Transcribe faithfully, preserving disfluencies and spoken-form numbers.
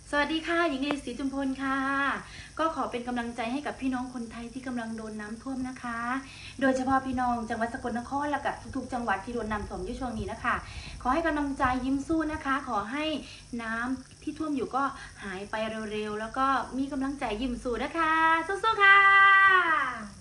สวัสดีค่ะหญิงลีศรีจุมพลค่ะก็ขอเป็นกำลังใจให้กับพี่น้องคนไทยที่กำลังโดนน้ำท่วมนะคะโดยเฉพาะพี่น้องจังหวัดสกลนครและก็ทุกๆจังหวัดที่โดนน้ำท่วมอยู่ช่วงนี้นะคะขอให้กำลังใจยิ้มสู้นะคะขอให้น้ำที่ท่วมอยู่ก็หายไปเร็วๆแล้วก็มีกำลังใจยิ้มสู้นะคะสู้ๆค่ะ